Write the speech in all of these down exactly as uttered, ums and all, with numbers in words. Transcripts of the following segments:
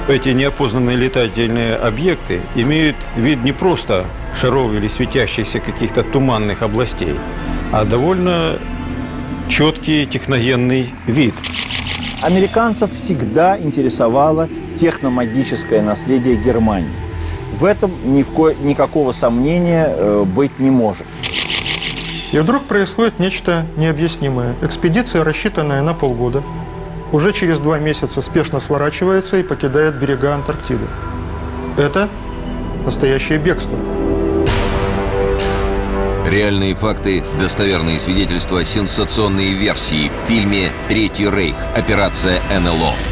Эти неопознанные летательные объекты имеют вид не просто шаров или светящихся каких-то туманных областей, а довольно четкий техногенный вид. Американцев всегда интересовало техномагическое наследие Германии. В этом ни в ко... никакого сомнения э, быть не может. И вдруг происходит нечто необъяснимое. Экспедиция, рассчитанная на полгода, уже через два месяца спешно сворачивается и покидает берега Антарктиды. Это настоящее бегство. Реальные факты, достоверные свидетельства, сенсационные версии в фильме «Третий Рейх. Операция эн эл о».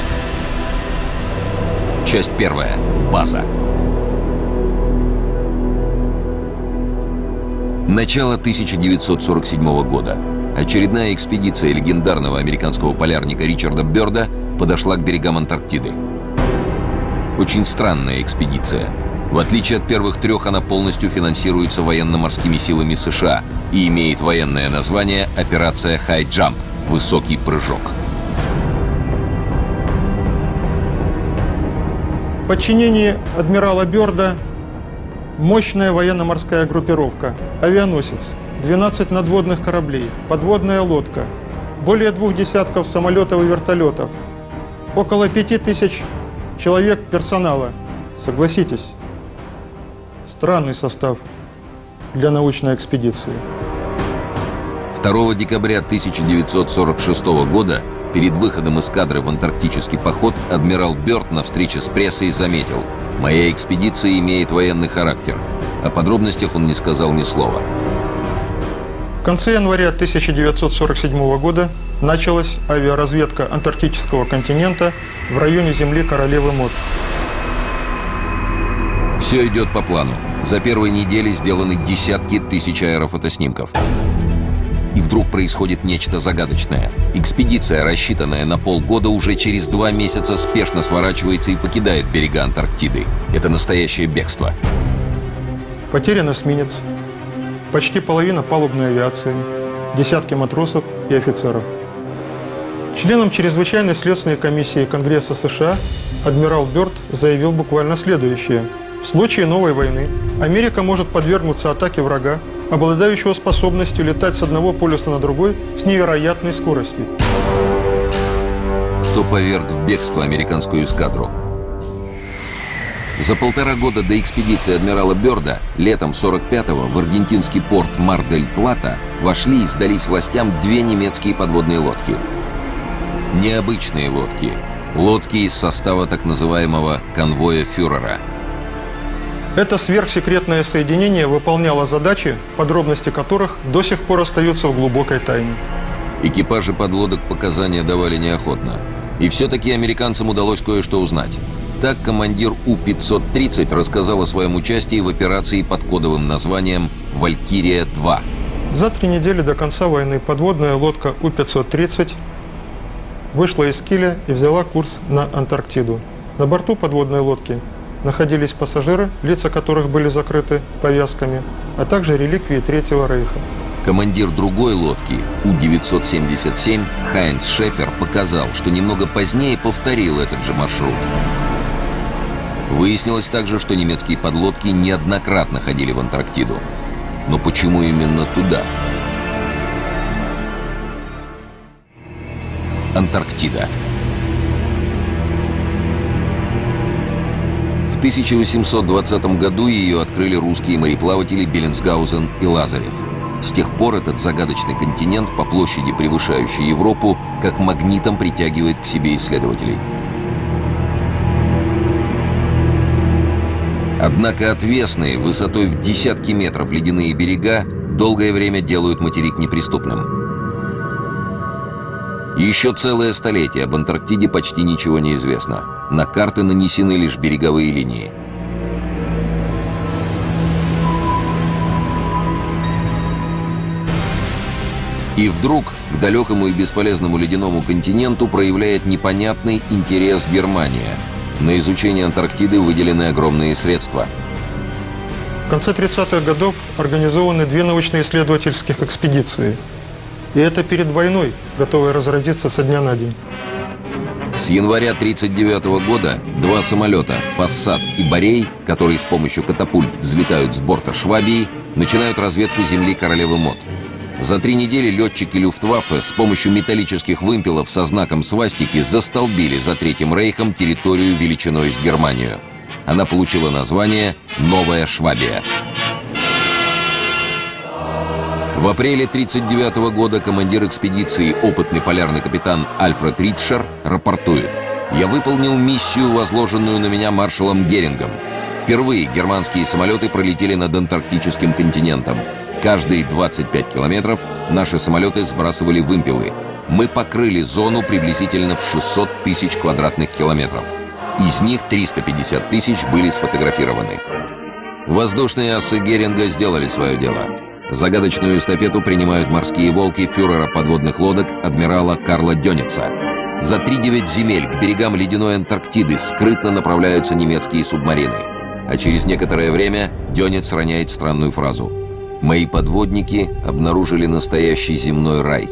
Часть первая. База. Начало тысяча девятьсот сорок седьмого года. Очередная экспедиция легендарного американского полярника Ричарда Бёрда подошла к берегам Антарктиды. Очень странная экспедиция. В отличие от первых трех, она полностью финансируется военно-морскими силами США и имеет военное название «Операция High Jump» – «Высокий прыжок». В подчинении адмирала Бёрда мощная военно-морская группировка, авианосец, двенадцать надводных кораблей, подводная лодка, более двух десятков самолетов и вертолетов, около пяти тысяч человек персонала. Согласитесь, странный состав для научной экспедиции. второго декабря тысяча девятьсот сорок шестого года перед выходом эскадры в антарктический поход адмирал Бёрд на встрече с прессой заметил: «Моя экспедиция имеет военный характер». О подробностях он не сказал ни слова. В конце января тысяча девятьсот сорок седьмого года началась авиаразведка антарктического континента в районе земли Королевы Мод. Все идет по плану. За первые недели сделаны десятки тысяч аэрофотоснимков. И вдруг происходит нечто загадочное. Экспедиция, рассчитанная на полгода, уже через два месяца спешно сворачивается и покидает берега Антарктиды. Это настоящее бегство. Потерян эсминец, почти половина палубной авиации, десятки матросов и офицеров. Членам чрезвычайной следственной комиссии Конгресса США адмирал Бёрд заявил буквально следующее. В случае новой войны Америка может подвергнуться атаке врага, обладающего способностью летать с одного полюса на другой с невероятной скоростью. Кто поверг в бегство американскую эскадру? За полтора года до экспедиции адмирала Бёрда летом сорок пятого в аргентинский порт Мар-дель-Плата вошли и сдались властям две немецкие подводные лодки. Необычные лодки. Лодки из состава так называемого конвоя фюрера. Это сверхсекретное соединение выполняло задачи, подробности которых до сих пор остаются в глубокой тайне. Экипажи подлодок показания давали неохотно. И все-таки американцам удалось кое-что узнать. Так командир У пятьсот тридцать рассказал о своем участии в операции под кодовым названием «Валькирия-два». За три недели до конца войны подводная лодка У пятьсот тридцать вышла из киля и взяла курс на Антарктиду. На борту подводной лодки находились пассажиры, лица которых были закрыты повязками, а также реликвии Третьего Рейха. Командир другой лодки, У девятьсот семьдесят семь, Хайнц Шефер, показал, что немного позднее повторил этот же маршрут. Выяснилось также, что немецкие подлодки неоднократно ходили в Антарктиду. Но почему именно туда? Антарктида. В тысяча восемьсот двадцатом году ее открыли русские мореплаватели Беллинсгаузен и Лазарев. С тех пор этот загадочный континент, по площади превышающий Европу, как магнитом притягивает к себе исследователей. Однако отвесные, высотой в десятки метров ледяные берега долгое время делают материк неприступным. Еще целое столетие об Антарктиде почти ничего не известно. На карты нанесены лишь береговые линии. И вдруг к далекому и бесполезному ледяному континенту проявляет непонятный интерес Германия. На изучение Антарктиды выделены огромные средства. В конце тридцатых годов организованы две научно-исследовательских экспедиции. И это перед войной, готовая разразиться со дня на день. С января тысяча девятьсот тридцать девятого года два самолета «Пассат» и «Борей», которые с помощью катапульт взлетают с борта «Швабии», начинают разведку земли Королевы Мод. За три недели летчики Люфтваффе с помощью металлических вымпелов со знаком свастики застолбили за Третьим Рейхом территорию величиной с Германию. Она получила название «Новая Швабия». В апреле тысяча девятьсот тридцать девятого года командир экспедиции, опытный полярный капитан Альфред Ритшер, рапортует: «Я выполнил миссию, возложенную на меня маршалом Герингом. Впервые германские самолеты пролетели над антарктическим континентом. Каждые двадцать пять километров наши самолеты сбрасывали вымпелы. Мы покрыли зону приблизительно в шестьсот тысяч квадратных километров. Из них триста пятьдесят тысяч были сфотографированы». Воздушные асы Геринга сделали свое дело. Загадочную эстафету принимают морские волки фюрера подводных лодок адмирала Карла Дёница. За три-девять земель к берегам ледяной Антарктиды скрытно направляются немецкие субмарины. А через некоторое время Дёниц роняет странную фразу: «Мои подводники обнаружили настоящий земной рай».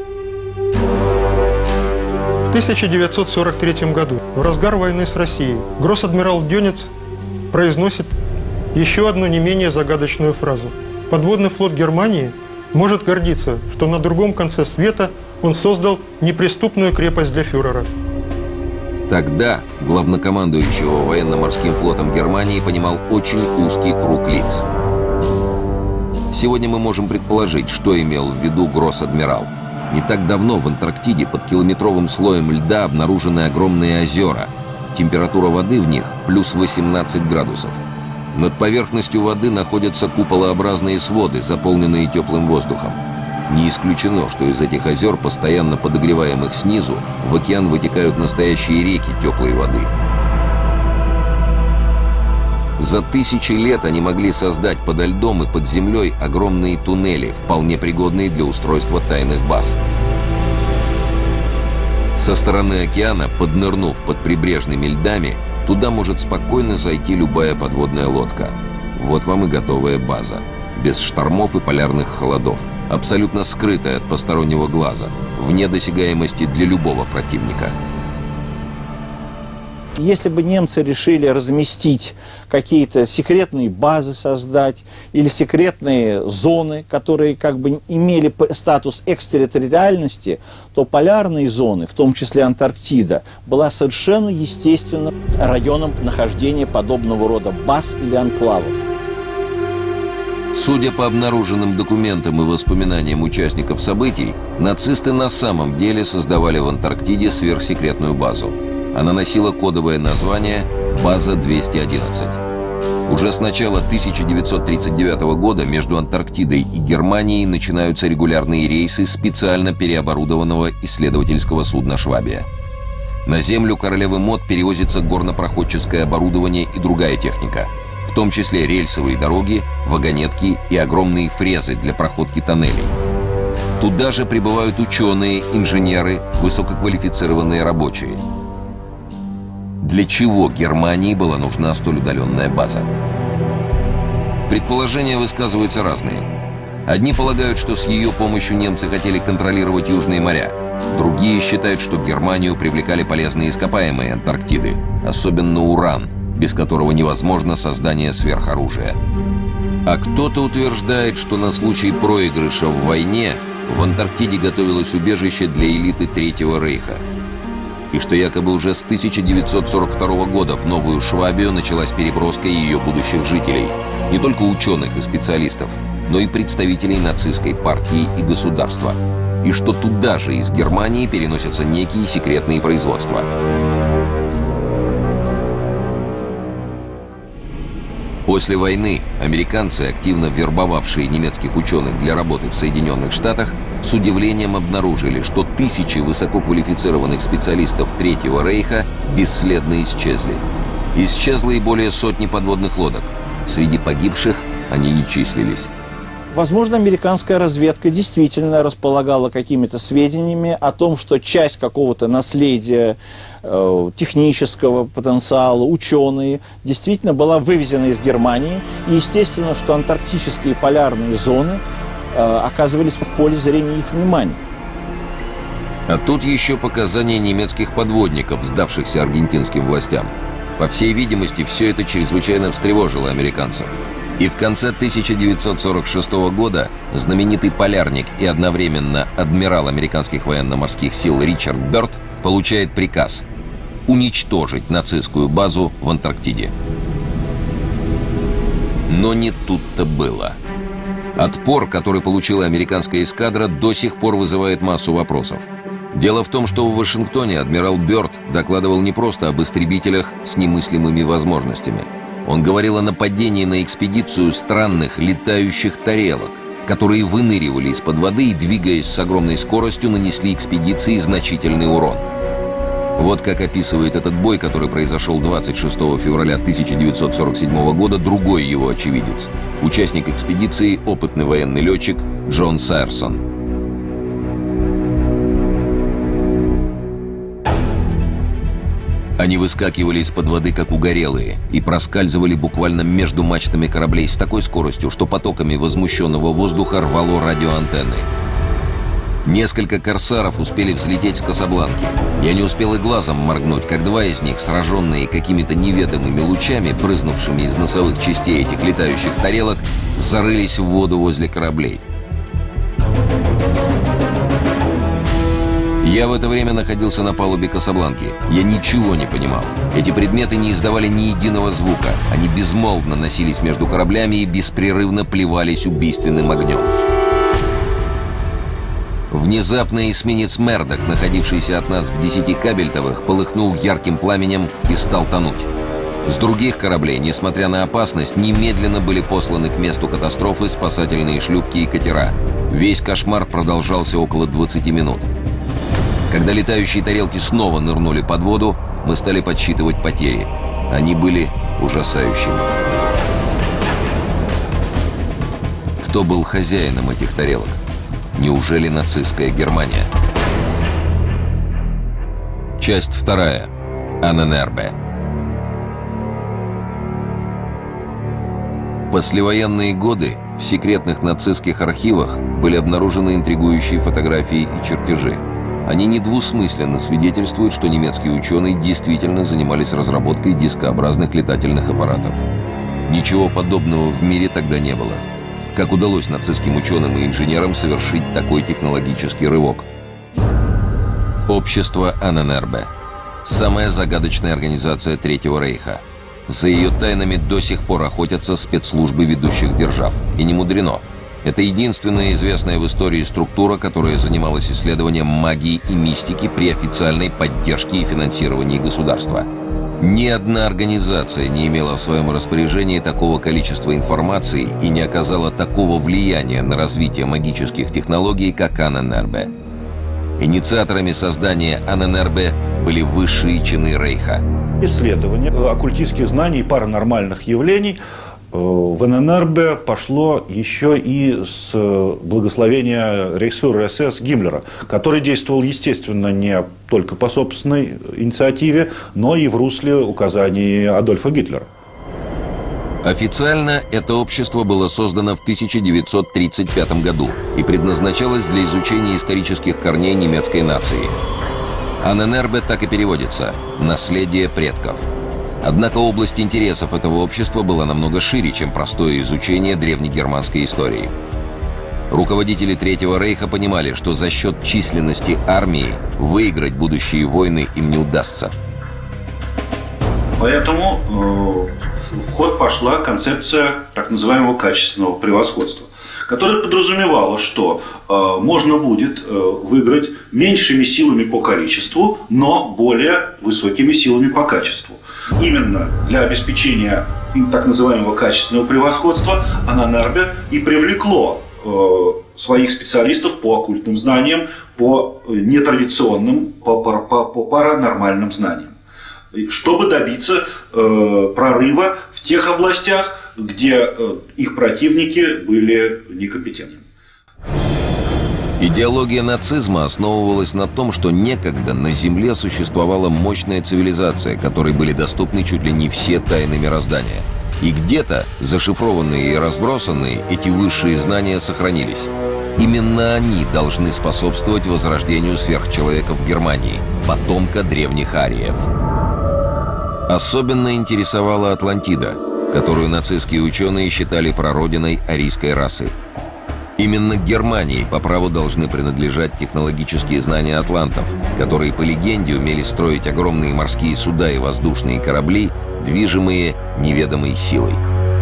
В тысяча девятьсот сорок третьем году, в разгар войны с Россией, гросс-адмирал Дёниц произносит еще одну не менее загадочную фразу: «Подводный флот Германии может гордиться, что на другом конце света он создал неприступную крепость для фюрера». Тогда главнокомандующего военно-морским флотом Германии понимал очень узкий круг лиц. Сегодня мы можем предположить, что имел в виду гросс-адмирал. Не так давно в Антарктиде под километровым слоем льда обнаружены огромные озера. Температура воды в них плюс восемнадцать градусов. Над поверхностью воды находятся куполообразные своды, заполненные теплым воздухом. Не исключено, что из этих озер, постоянно подогреваемых снизу, в океан вытекают настоящие реки теплой воды. За тысячи лет они могли создать подо льдом и под землей огромные туннели, вполне пригодные для устройства тайных баз. Со стороны океана, поднырнув под прибрежными льдами, туда может спокойно зайти любая подводная лодка. Вот вам и готовая база. Без штормов и полярных холодов. Абсолютно скрытая от постороннего глаза. Вне досягаемости для любого противника. Если бы немцы решили разместить какие-то секретные базы, создать, или секретные зоны, которые как бы имели статус экстерриториальности, то полярные зоны, в том числе Антарктида, была совершенно естественным районом нахождения подобного рода баз или анклавов. Судя по обнаруженным документам и воспоминаниям участников событий, нацисты на самом деле создавали в Антарктиде сверхсекретную базу. Она носила кодовое название «База двести одиннадцать». Уже с начала тысяча девятьсот тридцать девятого года между Антарктидой и Германией начинаются регулярные рейсы специально переоборудованного исследовательского судна «Швабия». На землю Королевы Мод перевозится горнопроходческое оборудование и другая техника, в том числе рельсовые дороги, вагонетки и огромные фрезы для проходки тоннелей. Туда же прибывают ученые, инженеры, высококвалифицированные рабочие. Для чего Германии была нужна столь удаленная база? Предположения высказываются разные. Одни полагают, что с ее помощью немцы хотели контролировать южные моря. Другие считают, что Германию привлекали полезные ископаемые Антарктиды, особенно уран, без которого невозможно создание сверхоружия. А кто-то утверждает, что на случай проигрыша в войне в Антарктиде готовилось убежище для элиты Третьего Рейха. И что якобы уже с тысяча девятьсот сорок второго года в Новую Швабию началась переброска ее будущих жителей. Не только ученых и специалистов, но и представителей нацистской партии и государства. И что туда же из Германии переносятся некие секретные производства. После войны американцы, активно вербовавшие немецких ученых для работы в Соединенных Штатах, с удивлением обнаружили, что тысячи высококвалифицированных специалистов Третьего Рейха бесследно исчезли. Исчезло и более сотни подводных лодок. Среди погибших они не числились. Возможно, американская разведка действительно располагала какими-то сведениями о том, что часть какого-то наследия, э, технического потенциала, ученые, действительно была вывезена из Германии. И естественно, что антарктические полярные зоны э, оказывались в поле зрения их внимания. А тут еще показания немецких подводников, сдавшихся аргентинским властям. По всей видимости, все это чрезвычайно встревожило американцев. И в конце тысяча девятьсот сорок шестого года знаменитый полярник и одновременно адмирал американских военно-морских сил Ричард Бёрд получает приказ уничтожить нацистскую базу в Антарктиде. Но не тут-то было. Отпор, который получила американская эскадра, до сих пор вызывает массу вопросов. Дело в том, что в Вашингтоне адмирал Бёрд докладывал не просто об истребителях с немыслимыми возможностями. Он говорил о нападении на экспедицию странных летающих тарелок, которые выныривали из-под воды и, двигаясь с огромной скоростью, нанесли экспедиции значительный урон. Вот как описывает этот бой, который произошел двадцать шестого февраля тысяча девятьсот сорок седьмого года, другой его очевидец, участник экспедиции, опытный военный летчик Джон Сайерсон. Они выскакивали из-под воды, как угорелые, и проскальзывали буквально между мачтами кораблей с такой скоростью, что потоками возмущенного воздуха рвало радиоантенны. Несколько корсаров успели взлететь с Касабланки. Я не успел и глазом моргнуть, как два из них, сраженные какими-то неведомыми лучами, брызнувшими из носовых частей этих летающих тарелок, зарылись в воду возле кораблей. Я в это время находился на палубе Касабланки. Я ничего не понимал. Эти предметы не издавали ни единого звука. Они безмолвно носились между кораблями и беспрерывно плевались убийственным огнем. Внезапно эсминец «Мердок», находившийся от нас в десяти кабельтовых, полыхнул ярким пламенем и стал тонуть. С других кораблей, несмотря на опасность, немедленно были посланы к месту катастрофы спасательные шлюпки и катера. Весь кошмар продолжался около двадцати минут. Когда летающие тарелки снова нырнули под воду, мы стали подсчитывать потери. Они были ужасающими. Кто был хозяином этих тарелок? Неужели нацистская Германия? Часть вторая. Анненербе. В послевоенные годы в секретных нацистских архивах были обнаружены интригующие фотографии и чертежи. Они недвусмысленно свидетельствуют, что немецкие ученые действительно занимались разработкой дискообразных летательных аппаратов. Ничего подобного в мире тогда не было. Как удалось нацистским ученым и инженерам совершить такой технологический рывок? Общество Анненербе. Самая загадочная организация Третьего Рейха. За ее тайнами до сих пор охотятся спецслужбы ведущих держав. И не мудрено. Это единственная известная в истории структура, которая занималась исследованием магии и мистики при официальной поддержке и финансировании государства. Ни одна организация не имела в своем распоряжении такого количества информации и не оказала такого влияния на развитие магических технологий, как Анненербе. Инициаторами создания Анненербе были высшие чины Рейха. Исследование оккультистских знаний и паранормальных явлений в Анненербе пошло еще и с благословения рейхсфюрера СС Гиммлера, который действовал, естественно, не только по собственной инициативе, но и в русле указаний Адольфа Гитлера. Официально это общество было создано в тысяча девятьсот тридцать пятом году и предназначалось для изучения исторических корней немецкой нации. Анненербе так и переводится «наследие предков». Однако область интересов этого общества была намного шире, чем простое изучение древнегерманской истории. Руководители Третьего Рейха понимали, что за счет численности армии выиграть будущие войны им не удастся. Поэтому э, в ход пошла концепция так называемого качественного превосходства, которая подразумевала, что э, можно будет э, выиграть меньшими силами по количеству, но более высокими силами по качеству. Именно для обеспечения так называемого качественного превосходства Анненербе и привлекло э, своих специалистов по оккультным знаниям, по нетрадиционным, по, по, по паранормальным знаниям, чтобы добиться э, прорыва в тех областях, где э, их противники были некомпетентны. Идеология нацизма основывалась на том, что некогда на Земле существовала мощная цивилизация, которой были доступны чуть ли не все тайны мироздания. И где-то, зашифрованные и разбросанные, эти высшие знания сохранились. Именно они должны способствовать возрождению сверхчеловека в Германии, потомка древних ариев. Особенно интересовала Атлантида, которую нацистские ученые считали прародиной арийской расы. Именно Германии по праву должны принадлежать технологические знания атлантов, которые, по легенде, умели строить огромные морские суда и воздушные корабли, движимые неведомой силой.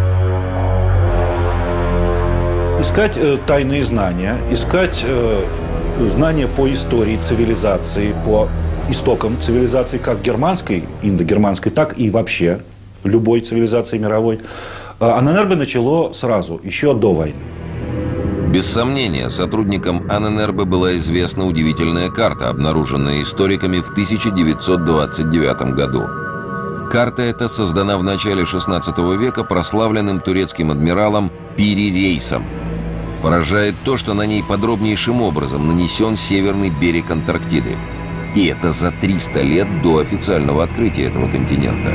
Искать э, тайные знания, искать э, знания по истории цивилизации, по истокам цивилизации, как германской, индогерманской, так и вообще любой цивилизации мировой, Аненербе начало сразу, еще до войны. Без сомнения, сотрудникам Аненербе была известна удивительная карта, обнаруженная историками в тысяча девятьсот двадцать девятом году. Карта эта создана в начале шестнадцатого века прославленным турецким адмиралом Пири Рейсом. Поражает то, что на ней подробнейшим образом нанесен северный берег Антарктиды. И это за триста лет до официального открытия этого континента.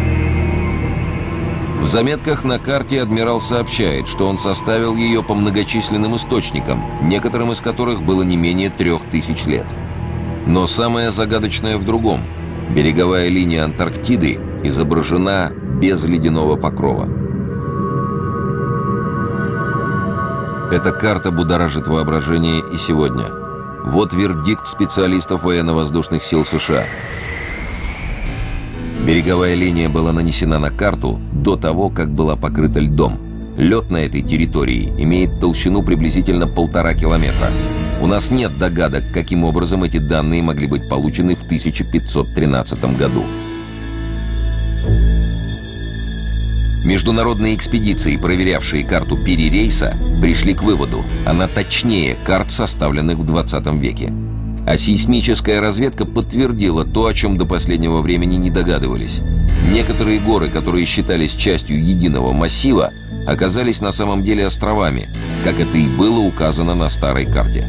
В заметках на карте адмирал сообщает, что он составил ее по многочисленным источникам, некоторым из которых было не менее трех тысяч лет. Но самое загадочное в другом. Береговая линия Антарктиды изображена без ледяного покрова. Эта карта будоражит воображение и сегодня. Вот вердикт специалистов военно-воздушных сил США. Береговая линия была нанесена на карту до того, как была покрыта льдом. Лед на этой территории имеет толщину приблизительно полтора километра. У нас нет догадок, каким образом эти данные могли быть получены в тысяча пятьсот тринадцатом году. Международные экспедиции, проверявшие карту Пири Рейса, пришли к выводу, она точнее карт, составленных в двадцатом веке. А сейсмическая разведка подтвердила то, о чем до последнего времени не догадывались. Некоторые горы, которые считались частью единого массива, оказались на самом деле островами, как это и было указано на старой карте.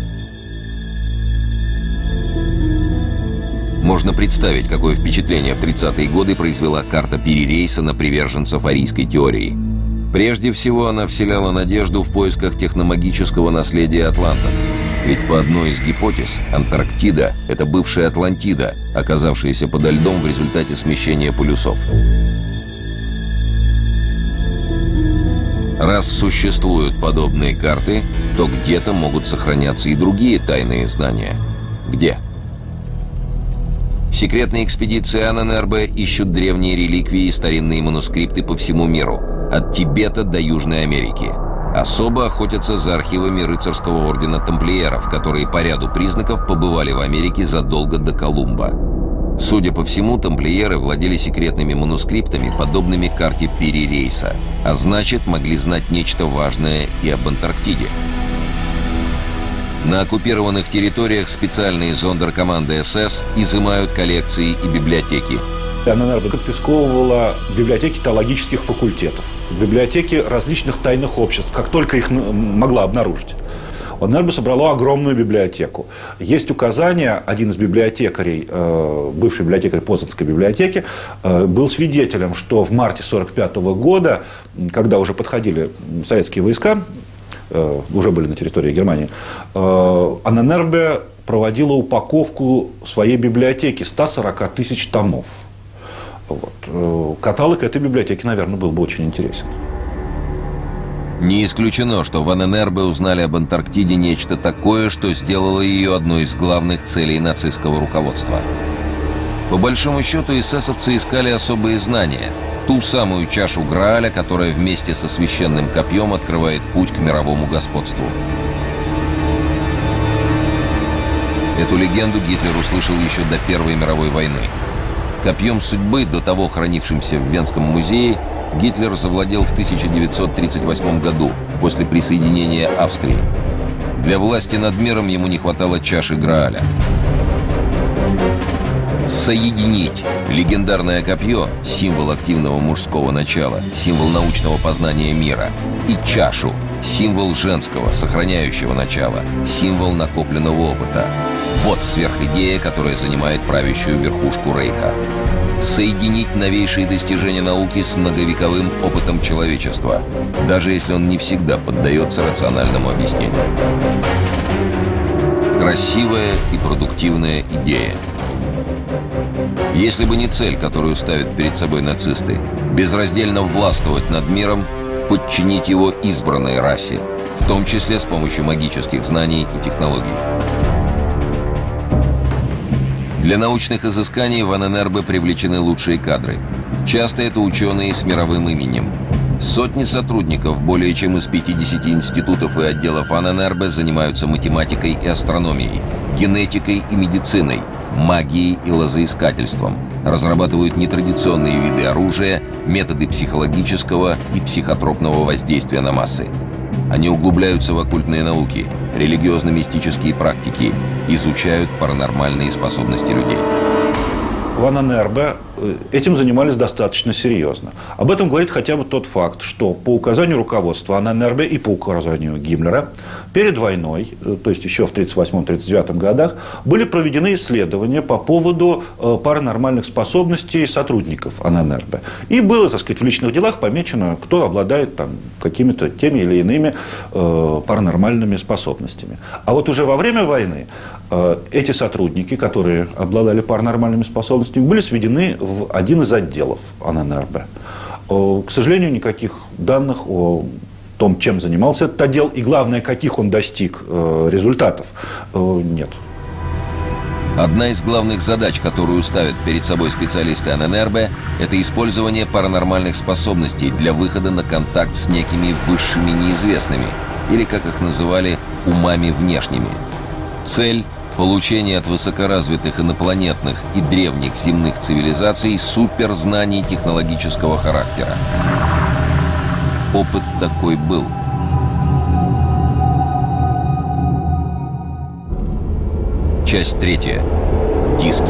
Можно представить, какое впечатление в тридцатые годы произвела карта Пири Рейса на приверженцев арийской теории. Прежде всего, она вселяла надежду в поисках техномагического наследия атлантов. Ведь по одной из гипотез, Антарктида – это бывшая Атлантида, оказавшаяся подо льдом в результате смещения полюсов. Раз существуют подобные карты, то где-то могут сохраняться и другие тайные знания. Где? Секретные экспедиции Аненербе ищут древние реликвии и старинные манускрипты по всему миру, от Тибета до Южной Америки. Особо охотятся за архивами рыцарского ордена тамплиеров, которые по ряду признаков побывали в Америке задолго до Колумба. Судя по всему, тамплиеры владели секретными манускриптами, подобными карте Пири Рейса, а значит, могли знать нечто важное и об Антарктиде. На оккупированных территориях специальные зондеркоманды эс эс изымают коллекции и библиотеки. Аненербе конфисковывала библиотеки теологических факультетов, библиотеки различных тайных обществ, как только их могла обнаружить. Аненербе собрала огромную библиотеку. Есть указания, один из библиотекарей, бывший библиотекарь Познанской библиотеки, был свидетелем, что в марте сорок пятого года, когда уже подходили советские войска, уже были на территории Германии, Аненербе проводила упаковку своей библиотеки ста сорока тысяч томов. Вот. Каталог этой библиотеки, наверное, был бы очень интересен. Не исключено, что в Аненербе узнали об Антарктиде нечто такое, что сделало ее одной из главных целей нацистского руководства. По большому счету, эсэсовцы искали особые знания. Ту самую чашу Грааля, которая вместе со священным копьем открывает путь к мировому господству. Эту легенду Гитлер услышал еще до Первой мировой войны. Копьем судьбы, до того хранившимся в Венском музее, Гитлер завладел в тысяча девятьсот тридцать восьмом году, после присоединения Австрии. Для власти над миром ему не хватало чаши Грааля. Соединить легендарное копье, символ активного мужского начала, символ научного познания мира, и чашу, символ женского, сохраняющего начала, символ накопленного опыта. Вот сверхидея, которая занимает правящую верхушку Рейха. соединить новейшие достижения науки с многовековым опытом человечества, даже если он не всегда поддается рациональному объяснению. Красивая и продуктивная идея. Если бы не цель, которую ставят перед собой нацисты, безраздельно властвовать над миром, подчинить его избранной расе, в том числе с помощью магических знаний и технологий. Для научных изысканий в Аненербе привлечены лучшие кадры. Часто это ученые с мировым именем. Сотни сотрудников более чем из пятидесяти институтов и отделов Аненербе занимаются математикой и астрономией, генетикой и медициной, магией и лозоискательством, разрабатывают нетрадиционные виды оружия, методы психологического и психотропного воздействия на массы. Они углубляются в оккультные науки, религиозно-мистические практики, изучают паранормальные способности людей. В Аненербе этим занимались достаточно серьезно. Об этом говорит хотя бы тот факт, что по указанию руководства Аненербе и по указанию Гиммлера перед войной, то есть еще в тридцать восьмом — тридцать девятом годах, были проведены исследования по поводу паранормальных способностей сотрудников Аненербе. И было, так сказать, в личных делах помечено, кто обладает там какими-то теми или иными э, паранормальными способностями. А вот уже во время войны э, эти сотрудники, которые обладали паранормальными способностями, были сведены в один из отделов Аненербе. К сожалению, никаких данных о том, чем занимался этот отдел, и главное, каких он достиг результатов, нет. Одна из главных задач, которую ставят перед собой специалисты Аненербе, это использование паранормальных способностей для выхода на контакт с некими высшими неизвестными, или, как их называли, умами внешними. Цель – получение от высокоразвитых инопланетных и древних земных цивилизаций суперзнаний технологического характера. Опыт такой был. Часть третья. Диски.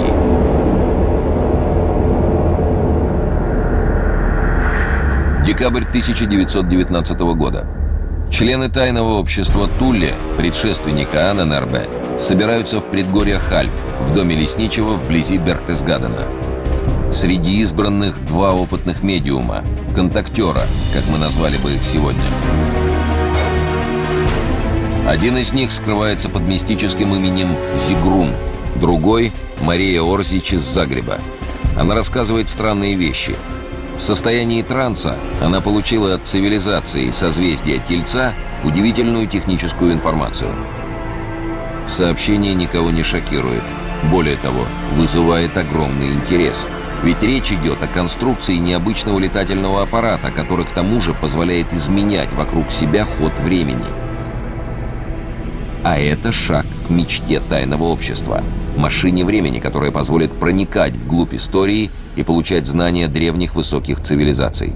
Декабрь тысяча девятьсот девятнадцатого года. Члены тайного общества Туле, предшественника Аненербе, собираются в предгорьях Альп, в доме лесничего вблизи Берхтесгадена. Среди избранных два опытных медиума, контактера, как мы назвали бы их сегодня. Один из них скрывается под мистическим именем Зигрун, другой – Мария Орзич из Загреба. Она рассказывает странные вещи. В состоянии транса она получила от цивилизации созвездия Тельца удивительную техническую информацию. Сообщение никого не шокирует. Более того, вызывает огромный интерес. Ведь речь идет о конструкции необычного летательного аппарата, который к тому же позволяет изменять вокруг себя ход времени. А это шаг к мечте тайного общества. Машине времени, которая позволит проникать вглубь истории и получать знания древних высоких цивилизаций.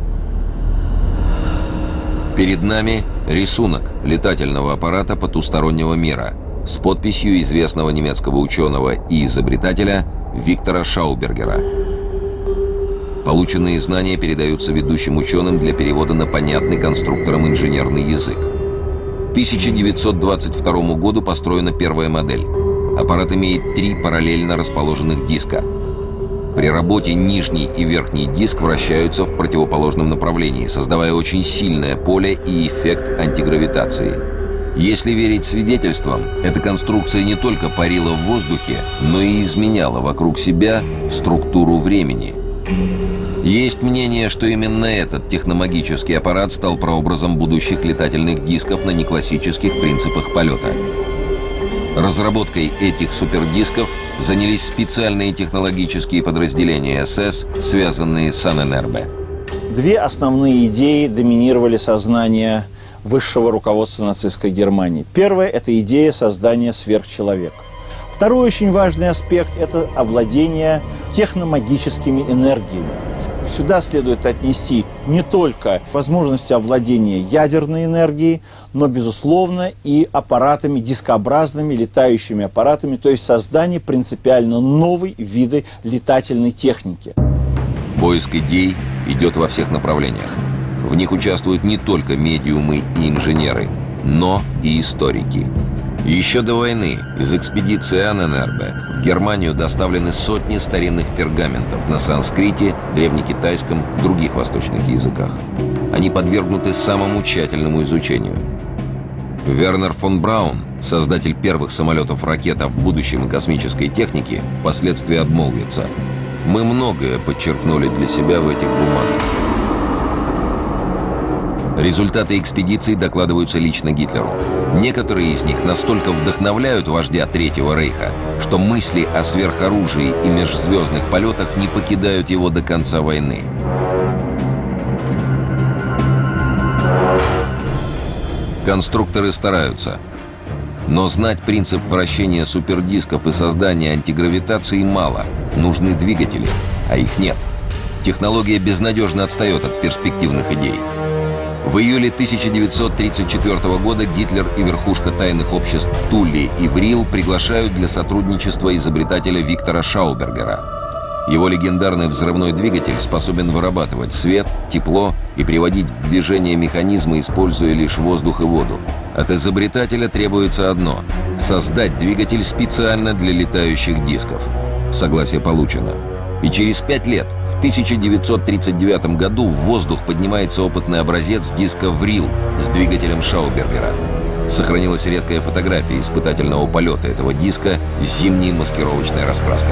Перед нами рисунок летательного аппарата потустороннего мира с подписью известного немецкого ученого и изобретателя Виктора Шаубергера. Полученные знания передаются ведущим ученым для перевода на понятный конструкторам инженерный язык. К тысяча девятьсот двадцать второму году построена первая модель. Аппарат имеет три параллельно расположенных диска. При работе нижний и верхний диск вращаются в противоположном направлении, создавая очень сильное поле и эффект антигравитации. Если верить свидетельствам, эта конструкция не только парила в воздухе, но и изменяла вокруг себя структуру времени. Есть мнение, что именно этот техномагический аппарат стал прообразом будущих летательных дисков на неклассических принципах полета. Разработкой этих супердисков занялись специальные технологические подразделения эс эс, связанные с Аненербе. Две основные идеи доминировали сознание высшего руководства нацистской Германии. Первая – это идея создания сверхчеловека. Второй очень важный аспект – это овладение техномагическими энергиями. Сюда следует отнести не только возможности овладения ядерной энергией, но, безусловно, и аппаратами, дискообразными летающими аппаратами, то есть создание принципиально новой виды летательной техники. Поиск идей идет во всех направлениях. В них участвуют не только медиумы и инженеры, но и историки. Еще до войны из экспедиции Анненербе в Германию доставлены сотни старинных пергаментов на санскрите, древнекитайском, других восточных языках. Они подвергнуты самому тщательному изучению. Вернер фон Браун, создатель первых самолетов-ракет в будущем и космической технике, впоследствии обмолвится: «Мы многое подчеркнули для себя в этих бумагах». Результаты экспедиции докладываются лично Гитлеру. Некоторые из них настолько вдохновляют вождя Третьего Рейха, что мысли о сверхоружии и межзвездных полетах не покидают его до конца войны. Конструкторы стараются. Но знать принцип вращения супердисков и создания антигравитации мало. Нужны двигатели, а их нет. Технология безнадежно отстает от перспективных идей. В июле тысяча девятьсот тридцать четвёртого года Гитлер и верхушка тайных обществ Тулли и Врил приглашают для сотрудничества изобретателя Виктора Шаубергера. Его легендарный взрывной двигатель способен вырабатывать свет, тепло и приводить в движение механизмы, используя лишь воздух и воду. От изобретателя требуется одно – создать двигатель специально для летающих дисков. Согласие получено. И через пять лет, в тысяча девятьсот тридцать девятом году, в воздух поднимается опытный образец диска «Врил» с двигателем Шаубергера. Сохранилась редкая фотография испытательного полета этого диска с зимней маскировочной раскраской.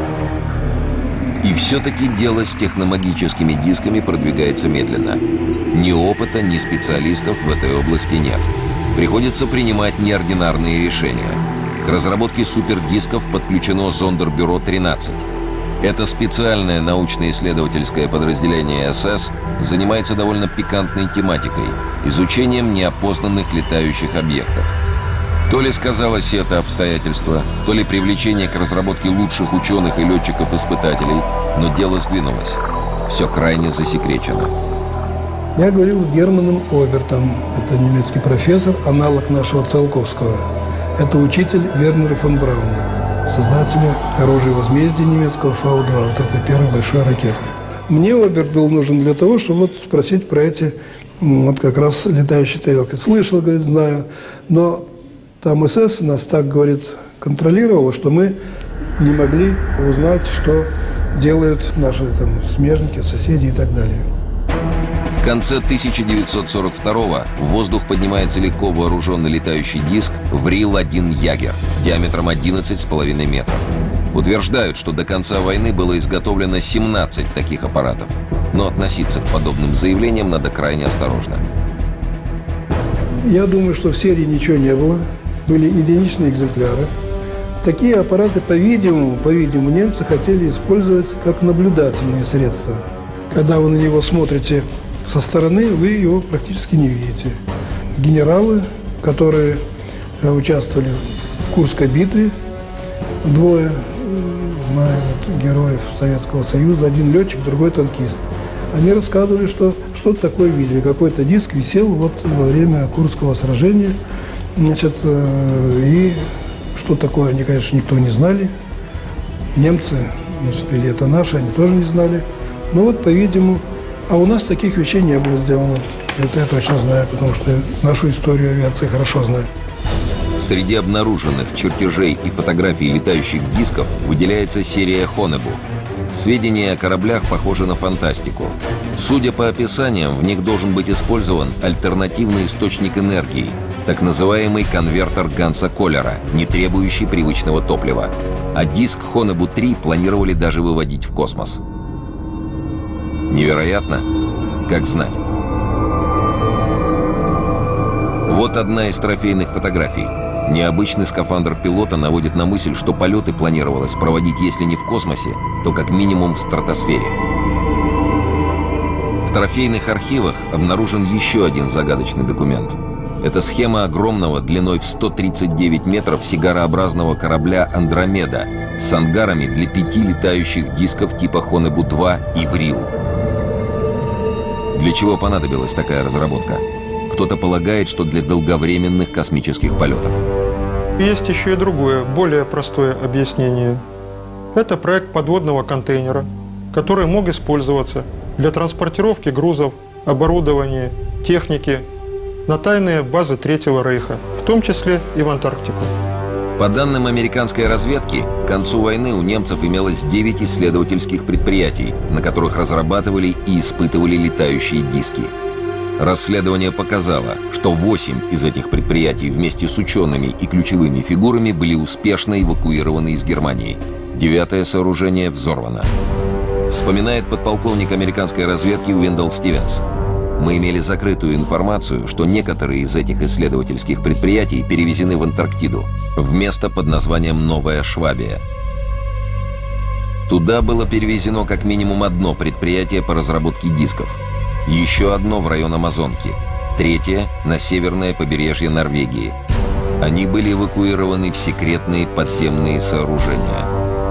И все-таки дело с техномагическими дисками продвигается медленно. Ни опыта, ни специалистов в этой области нет. Приходится принимать неординарные решения. К разработке супердисков подключено Зондербюро тринадцать. Это специальное научно-исследовательское подразделение эс эс занимается довольно пикантной тематикой – изучением неопознанных летающих объектов. То ли сказалось это обстоятельство, то ли привлечение к разработке лучших ученых и летчиков-испытателей, но дело сдвинулось. Все крайне засекречено. Я говорил с Германом Обертом, это немецкий профессор, аналог нашего Циолковского. Это учитель Вернера фон Брауна, создателя оружия возмездия немецкого эф а два, вот это первая большая ракета. Мне Оберт был нужен для того, чтобы вот спросить про эти вот как раз летающие тарелки. Слышал, говорит, знаю, но там эс эс нас так, говорит, контролировало, что мы не могли узнать, что делают наши там смежники, соседи и так далее. В конце тысяча девятьсот сорок второго в воздух поднимается легко вооруженный летающий диск «Врил один Ягер» диаметром одиннадцать с половиной метров. Утверждают, что до конца войны было изготовлено семнадцать таких аппаратов. Но относиться к подобным заявлениям надо крайне осторожно. Я думаю, что в серии ничего не было. Были единичные экземпляры. Такие аппараты, по-видимому, по-видимому, немцы хотели использовать как наблюдательные средства. Когда вы на него смотрите со стороны, вы его практически не видите. Генералы, которые участвовали в Курской битве, двое, знаю, вот, героев Советского Союза, один летчик, другой танкист, они рассказывали, что что-то такое видели. Какой-то диск висел вот во время Курского сражения. Значит, и что такое, они, конечно, никто не знали. Немцы, значит, или это наши, они тоже не знали. Но вот, по-видимому, а у нас таких вещей не было сделано. Это я точно знаю, потому что нашу историю авиации хорошо знаю. Среди обнаруженных чертежей и фотографий летающих дисков выделяется серия Хонебу. Сведения о кораблях похожи на фантастику. Судя по описаниям, в них должен быть использован альтернативный источник энергии, так называемый конвертер Ганса Коллера, не требующий привычного топлива. А диск Хонебу три планировали даже выводить в космос. Невероятно? Как знать. Вот одна из трофейных фотографий. Необычный скафандр пилота наводит на мысль, что полеты планировалось проводить, если не в космосе, то как минимум в стратосфере. В трофейных архивах обнаружен еще один загадочный документ. Это схема огромного, длиной в сто тридцать девять метров, сигарообразного корабля «Андромеда» с ангарами для пяти летающих дисков типа Хонебу два и «Врил». Для чего понадобилась такая разработка? Кто-то полагает, что для долговременных космических полетов. Есть еще и другое, более простое объяснение. Это проект подводного контейнера, который мог использоваться для транспортировки грузов, оборудования, техники на тайные базы Третьего Рейха, в том числе и в Антарктику. По данным американской разведки, к концу войны у немцев имелось девять исследовательских предприятий, на которых разрабатывали и испытывали летающие диски. Расследование показало, что восемь из этих предприятий вместе с учеными и ключевыми фигурами были успешно эвакуированы из Германии. Девятое сооружение взорвано. Вспоминает подполковник американской разведки Уиндел Стивенс. Мы имели закрытую информацию, что некоторые из этих исследовательских предприятий перевезены в Антарктиду, в место под названием Новая Швабия. Туда было перевезено как минимум одно предприятие по разработке дисков, еще одно в район Амазонки, третье — на северное побережье Норвегии. Они были эвакуированы в секретные подземные сооружения.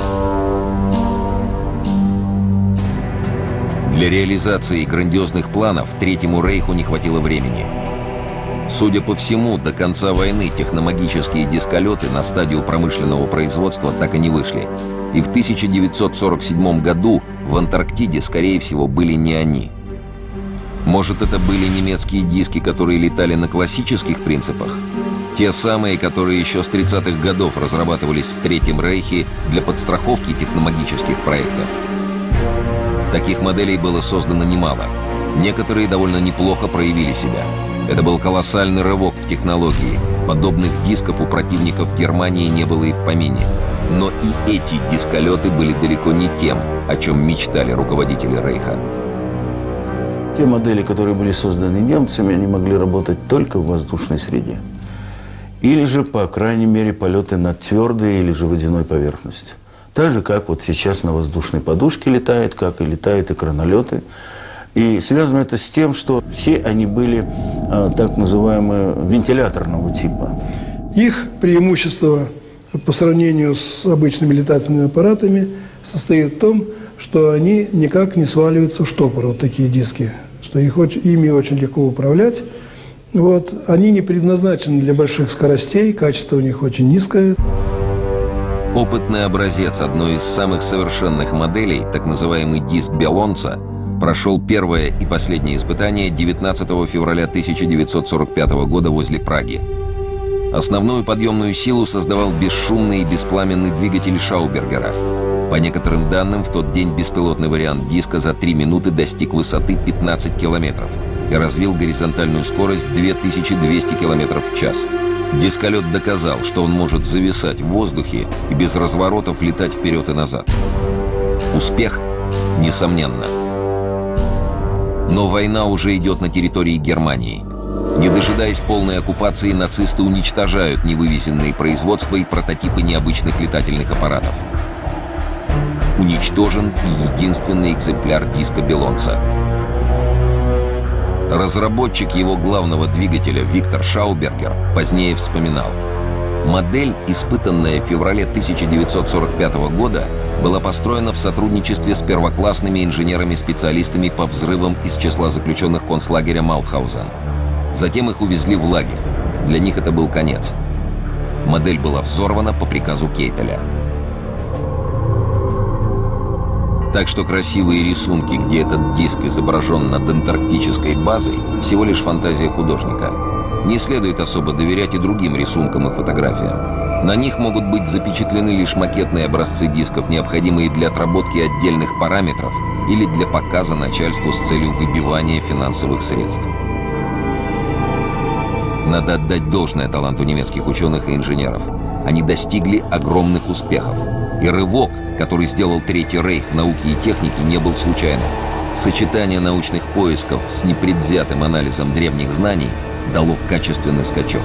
Для реализации грандиозных планов Третьему Рейху не хватило времени. Судя по всему, до конца войны техномагические дисколеты на стадию промышленного производства так и не вышли. И в тысяча девятьсот сорок седьмом году в Антарктиде, скорее всего, были не они. Может, это были немецкие диски, которые летали на классических принципах? Те самые, которые еще с тридцатых годов разрабатывались в Третьем Рейхе для подстраховки техномагических проектов. Таких моделей было создано немало. Некоторые довольно неплохо проявили себя. Это был колоссальный рывок в технологии. Подобных дисков у противников Германии не было и в помине. Но и эти дисколеты были далеко не тем, о чем мечтали руководители Рейха. Те модели, которые были созданы немцами, они могли работать только в воздушной среде. Или же, по крайней мере, полеты над твердой или же водяной поверхностью. Так же, как вот сейчас на воздушной подушке летает, как и летают экранолеты. И связано это с тем, что все они были а, так называемого вентиляторного типа. Их преимущество по сравнению с обычными летательными аппаратами состоит в том, что они никак не сваливаются в штопор, вот такие диски, что их очень, ими очень легко управлять. Вот. Они не предназначены для больших скоростей, качество у них очень низкое. Опытный образец одной из самых совершенных моделей, так называемый диск Белонца, прошел первое и последнее испытание девятнадцатого февраля тысяча девятьсот сорок пятого года возле Праги. Основную подъемную силу создавал бесшумный и беспламенный двигатель Шаубергера. По некоторым данным, в тот день беспилотный вариант диска за три минуты достиг высоты пятнадцать километров и развил горизонтальную скорость две тысячи двести километров в час. Дисколет доказал, что он может зависать в воздухе и без разворотов летать вперед и назад. Успех? Несомненно. Но война уже идет на территории Германии. Не дожидаясь полной оккупации, нацисты уничтожают невывезенные производства и прототипы необычных летательных аппаратов. Уничтожен и единственный экземпляр диска Белонца. Разработчик его главного двигателя Виктор Шаубергер позднее вспоминал: модель, испытанная в феврале тысяча девятьсот сорок пятого года, была построена в сотрудничестве с первоклассными инженерами-специалистами по взрывам из числа заключенных концлагеря Маутхаузен. Затем их увезли в лагерь. Для них это был конец. Модель была взорвана по приказу Кейтеля. Так что красивые рисунки, где этот диск изображен над антарктической базой, всего лишь фантазия художника. Не следует особо доверять и другим рисункам и фотографиям. На них могут быть запечатлены лишь макетные образцы дисков, необходимые для отработки отдельных параметров или для показа начальству с целью выбивания финансовых средств. Надо отдать должное таланту немецких ученых и инженеров. Они достигли огромных успехов. И рывок, который сделал Третий Рейх в науке и технике, не был случайным. Сочетание научных поисков с непредвзятым анализом древних знаний дало качественный скачок.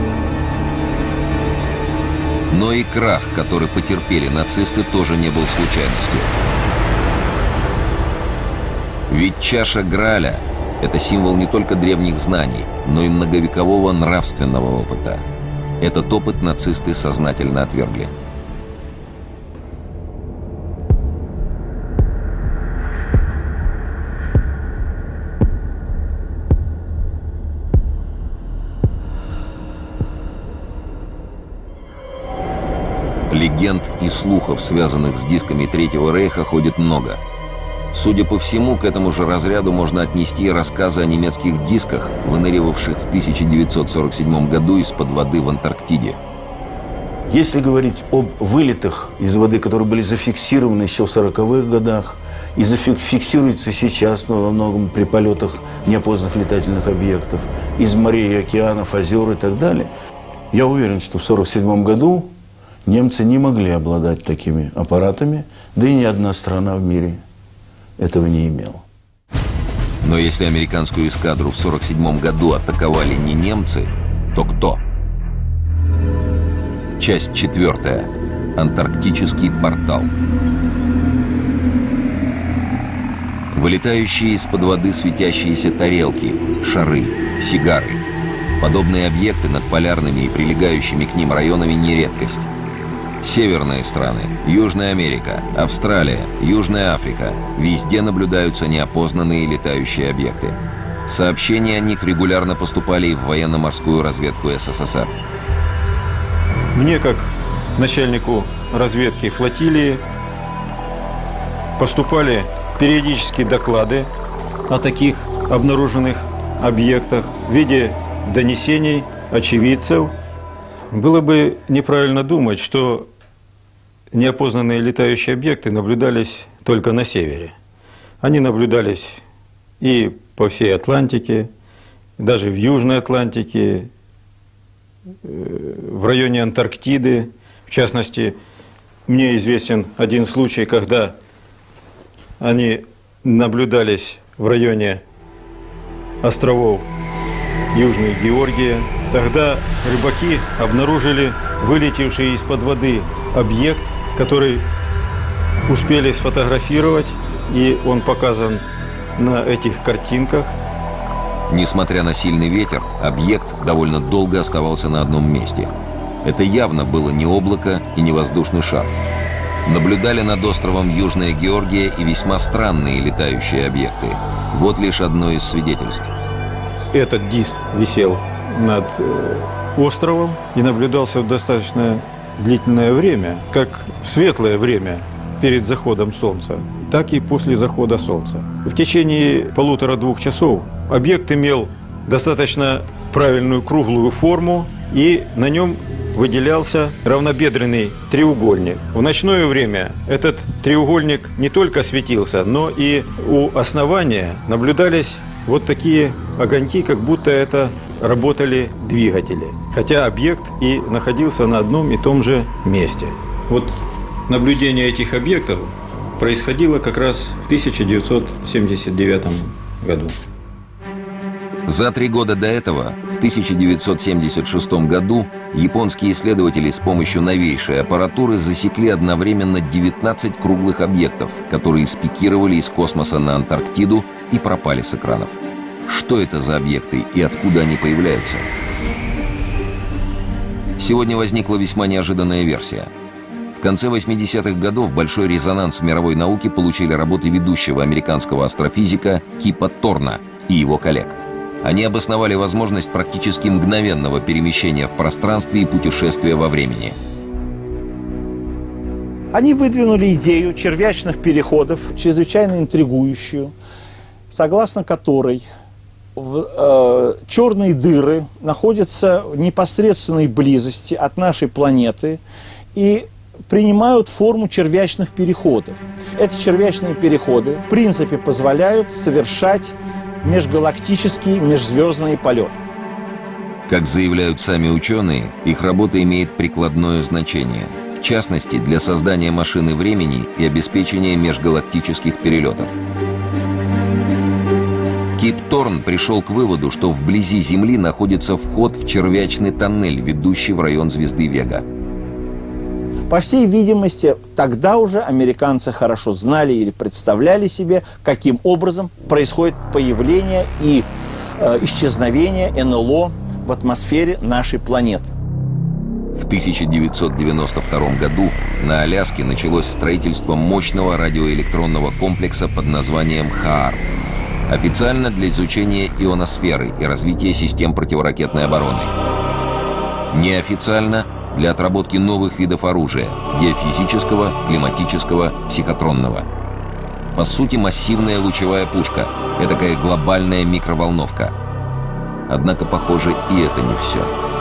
Но и крах, который потерпели нацисты, тоже не был случайностью. Ведь чаша Грааля — это символ не только древних знаний, но и многовекового нравственного опыта. Этот опыт нацисты сознательно отвергли. Легенд и слухов, связанных с дисками Третьего Рейха, ходит много. Судя по всему, к этому же разряду можно отнести и рассказы о немецких дисках, выныривавших в тысяча девятьсот сорок седьмом году из-под воды в Антарктиде. Если говорить об вылетах из воды, которые были зафиксированы еще в сороковых годах, и зафиксируются сейчас, но во многом при полетах неопознанных летательных объектов, из морей и океанов, озер и так далее, я уверен, что в сорок седьмом году немцы не могли обладать такими аппаратами, да и ни одна страна в мире этого не имела. Но если американскую эскадру в сорок седьмом году атаковали не немцы, то кто? Часть четвертая. Антарктический портал. Вылетающие из-под воды светящиеся тарелки, шары, сигары. Подобные объекты над полярными и прилегающими к ним районами не редкость. Северные страны, Южная Америка, Австралия, Южная Африка – везде наблюдаются неопознанные летающие объекты. Сообщения о них регулярно поступали и в военно-морскую разведку СССР. Мне, как начальнику разведки флотилии, поступали периодические доклады о таких обнаруженных объектах в виде донесений очевидцев. Было бы неправильно думать, что неопознанные летающие объекты наблюдались только на севере. Они наблюдались и по всей Атлантике, даже в Южной Атлантике, в районе Антарктиды. В частности, мне известен один случай, когда они наблюдались в районе островов Южной Георгии. Тогда рыбаки обнаружили вылетевший из-под воды объект, который успели сфотографировать, и он показан на этих картинках. Несмотря на сильный ветер, объект довольно долго оставался на одном месте. Это явно было не облако и не воздушный шар. Наблюдали над островом Южная Георгия и весьма странные летающие объекты. Вот лишь одно из свидетельств. Этот диск висел над островом и наблюдался в достаточно длительное время, как в светлое время перед заходом солнца, так и после захода солнца. В течение полутора-двух часов объект имел достаточно правильную круглую форму, и на нем выделялся равнобедренный треугольник. В ночное время этот треугольник не только светился, но и у основания наблюдались вот такие огоньки, как будто это работали двигатели. Хотя объект и находился на одном и том же месте. Вот наблюдение этих объектов происходило как раз в тысяча девятьсот семьдесят девятом году. За три года до этого, в тысяча девятьсот семьдесят шестом году, японские исследователи с помощью новейшей аппаратуры засекли одновременно девятнадцать круглых объектов, которые спикировали из космоса на Антарктиду и пропали с экранов. Что это за объекты и откуда они появляются? Сегодня возникла весьма неожиданная версия. В конце восьмидесятых годов большой резонанс в мировой науке получили работы ведущего американского астрофизика Кипа Торна и его коллег. Они обосновали возможность практически мгновенного перемещения в пространстве и путешествия во времени. Они выдвинули идею червячных переходов, чрезвычайно интригующую, согласно которой в, э, черные дыры находятся в непосредственной близости от нашей планеты и принимают форму червячных переходов. Эти червячные переходы, в принципе, позволяют совершать межгалактический, межзвездный полет. Как заявляют сами ученые, их работа имеет прикладное значение. В частности, для создания машины времени и обеспечения межгалактических перелетов. Кип Торн пришел к выводу, что вблизи Земли находится вход в червячный тоннель, ведущий в район звезды Вега. По всей видимости, тогда уже американцы хорошо знали или представляли себе, каким образом происходит появление и э, исчезновение эн эл о в атмосфере нашей планеты. В тысяча девятьсот девяносто втором году на Аляске началось строительство мощного радиоэлектронного комплекса под названием ХААРП. Официально для изучения ионосферы и развития систем противоракетной обороны. Неофициально для отработки новых видов оружия – геофизического, климатического, психотронного. По сути, массивная лучевая пушка. Этакая глобальная микроволновка. Однако, похоже, и это не все.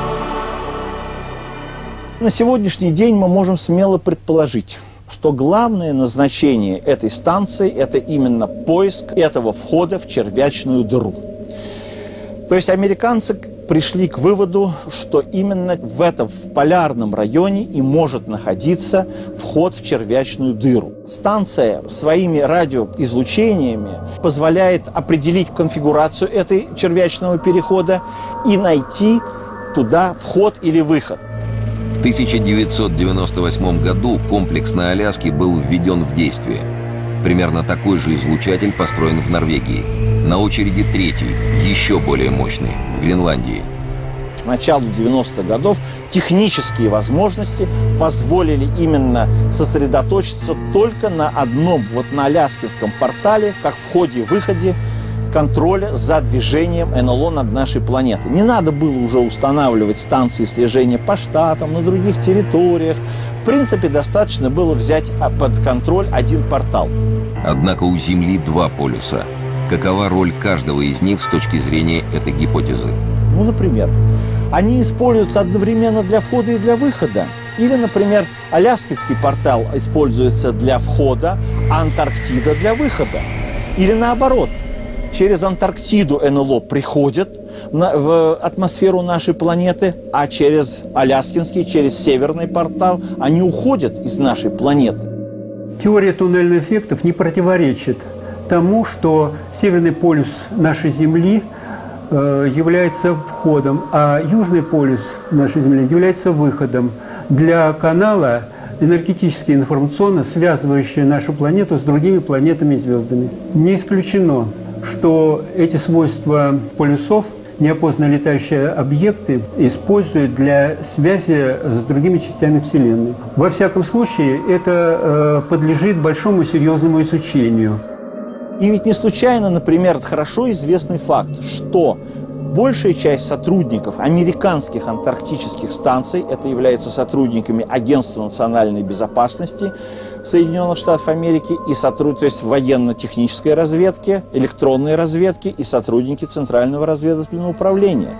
На сегодняшний день мы можем смело предположить, что главное назначение этой станции – это именно поиск этого входа в червячную дыру. То есть американцы пришли к выводу, что именно в этом в полярном районе и может находиться вход в червячную дыру. Станция своими радиоизлучениями позволяет определить конфигурацию этой червячного перехода и найти туда вход или выход. В тысяча девятьсот девяносто восьмом году комплекс на Аляске был введен в действие. Примерно такой же излучатель построен в Норвегии. На очереди третий, еще более мощный, в Гренландии. К началу девяностых годов технические возможности позволили именно сосредоточиться только на одном, вот на Аляскинском портале, как входе-выходе, контроля за движением эн эл о над нашей планетой. Не надо было уже устанавливать станции слежения по штатам, на других территориях. В принципе, достаточно было взять под контроль один портал. Однако у Земли два полюса. Какова роль каждого из них с точки зрения этой гипотезы? Ну, например, они используются одновременно для входа и для выхода. Или, например, Аляскинский портал используется для входа, а Антарктида для выхода. Или наоборот. Через Антарктиду эн эл о приходят на, в атмосферу нашей планеты, а через Аляскинский, через Северный портал они уходят из нашей планеты. Теория туннельных эффектов не противоречит тому, что Северный полюс нашей Земли э, является входом, а Южный полюс нашей Земли является выходом для канала энергетически и информационно связывающего нашу планету с другими планетами и звездами. Не исключено, что эти свойства полюсов неопознанные летающие объекты используют для связи с другими частями Вселенной. Во всяком случае, это э, подлежит большому серьезному изучению. И ведь не случайно, например, хорошо известный факт, что большая часть сотрудников американских антарктических станций, это являются сотрудниками Агентства национальной безопасности Соединенных Штатов Америки, и сотруд... то есть военно-технической разведки, электронной разведки и сотрудники Центрального разведывательного управления,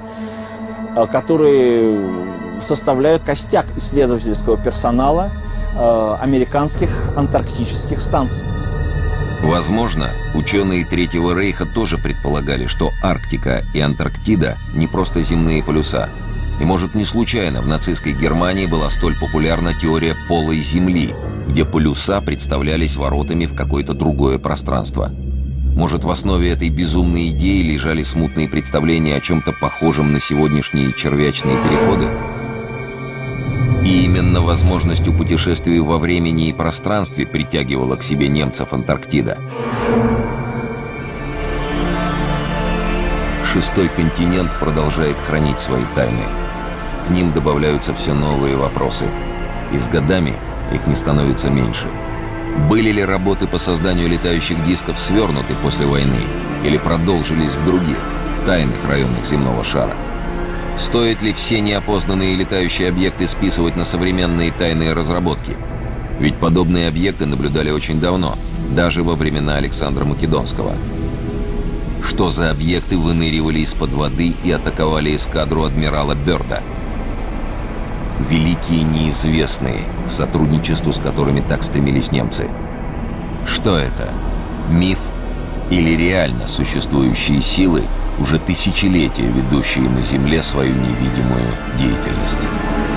которые составляют костяк исследовательского персонала э, американских антарктических станций. Возможно, ученые Третьего Рейха тоже предполагали, что Арктика и Антарктида не просто земные полюса. И, может, не случайно в нацистской Германии была столь популярна теория полой Земли, где полюса представлялись воротами в какое-то другое пространство. Может, в основе этой безумной идеи лежали смутные представления о чем-то похожем на сегодняшние червячные переходы? И именно возможностью путешествий во времени и пространстве притягивала к себе немцев Антарктида. Шестой континент продолжает хранить свои тайны. К ним добавляются все новые вопросы. И с годами их не становится меньше. Были ли работы по созданию летающих дисков свернуты после войны или продолжились в других, тайных районах земного шара? Стоит ли все неопознанные летающие объекты списывать на современные тайные разработки? Ведь подобные объекты наблюдали очень давно, даже во времена Александра Македонского. Что за объекты выныривали из-под воды и атаковали эскадру адмирала Бёрда? Великие неизвестные, к сотрудничеству с которыми так стремились немцы. Что это? Миф или реально существующие силы, уже тысячелетия ведущие на Земле свою невидимую деятельность?